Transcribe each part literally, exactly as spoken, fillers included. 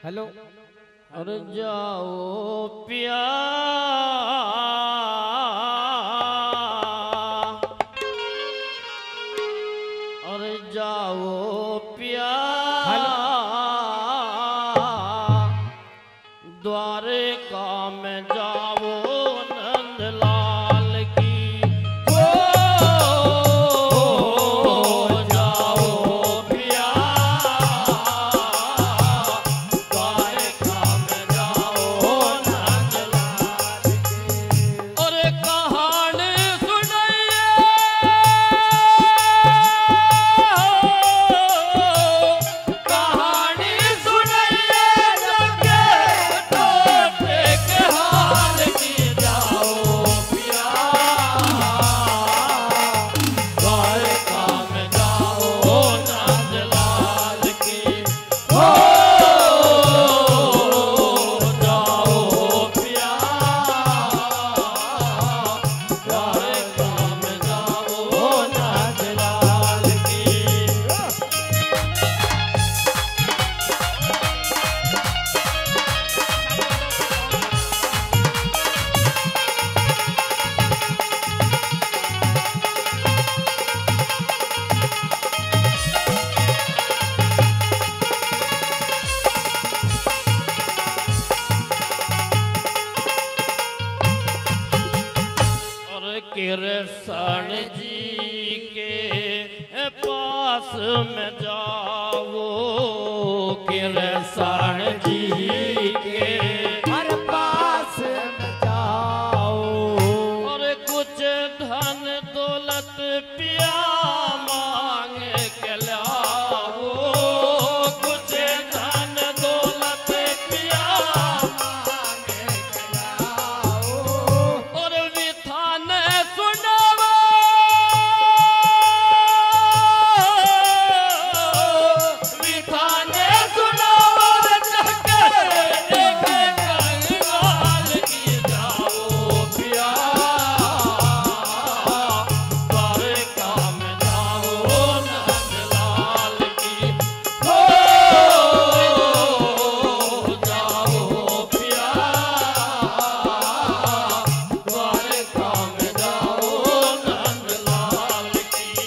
Hello. और जाओ पिया और जाओ पिया द्वारका में जाओ नंदलाल की हो जाओ पिया द्वारका में जाओ नंदलाल की और कहानी सुनाइए कहानी सुनाइए कृष्ण जी के पास में जाओ कृष्ण जी के हर पास में जाओ और कुछ धन दौलत पिया मांग के लाओ कुछ धन दौलत पिया मांग के लाओ और विधान सुनाओ विधान सुनाओ एक कंगाल की जाओ पिया द्वारका में जाओ नंदलाल की हो जाओ पिया द्वारका में जाओ नंदलाल की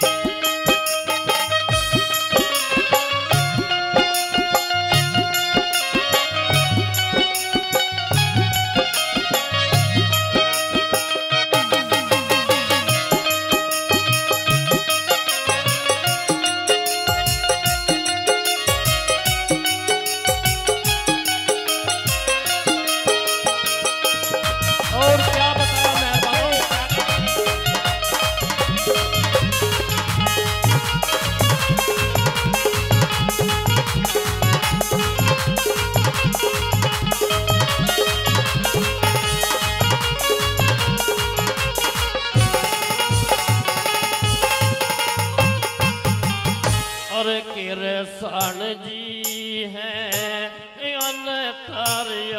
और क्या बताओ मेहरबानों और कृष्ण जी हैं अंतर्यामी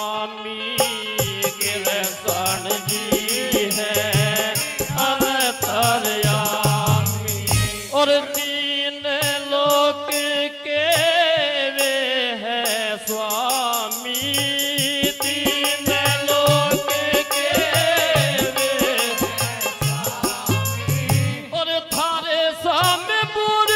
कृष्ण जी हैं अंतर्यामी और तीन लोक के वे हैं स्वामी तीन लोक के वे हैं स्वामी और थारे सामने पूरी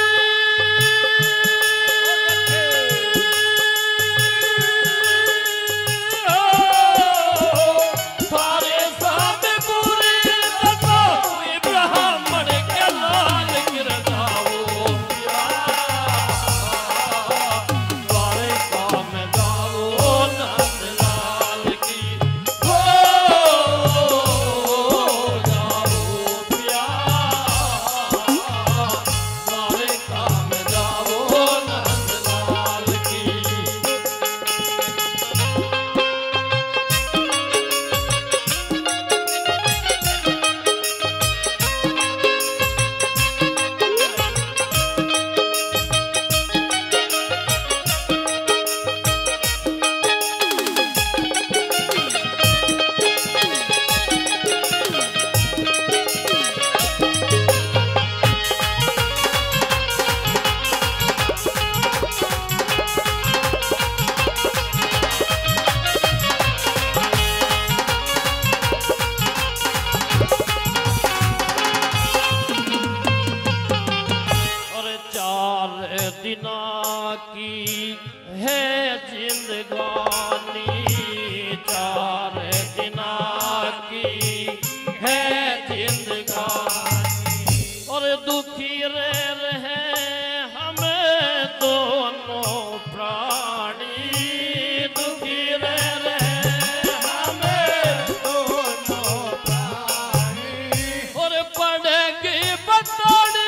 है जिंदगानी, चार दिना की है जिंदगानी। और दुखी रह रहे हमें दोनों प्राणी, दुखी रह रहे हमें दोनों प्राणी। और पड़ेगी बतानी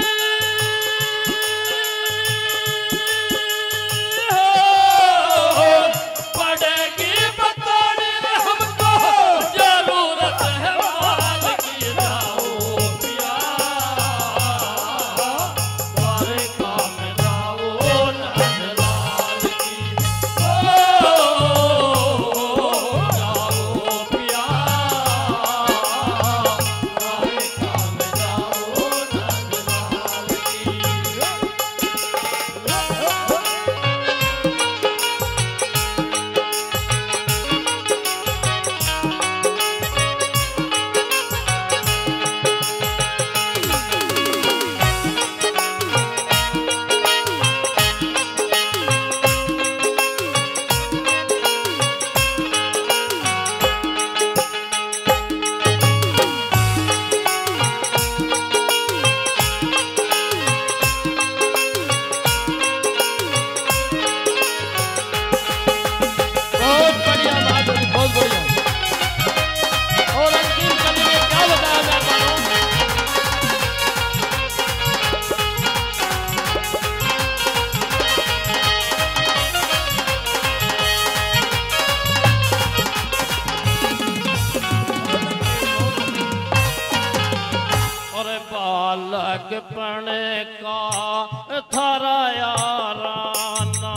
बालकपन का थारा याराना,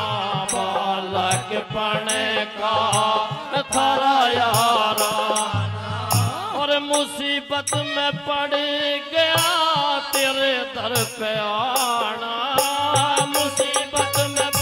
बालकपन का थारा याराना। और मुसीबत में पड़ गया तेरे दर पे आना, मुसीबत में